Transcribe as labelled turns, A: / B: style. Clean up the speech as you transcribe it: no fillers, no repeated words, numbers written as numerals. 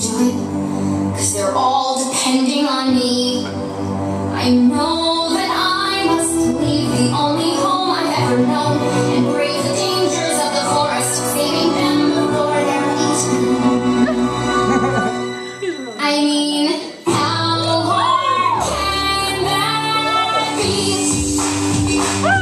A: do it, 'cause they're all depending on me. I know that I must leave the only home I've ever known and brave the dangers of the forest, saving them before they're eaten. I mean, how hard can that be?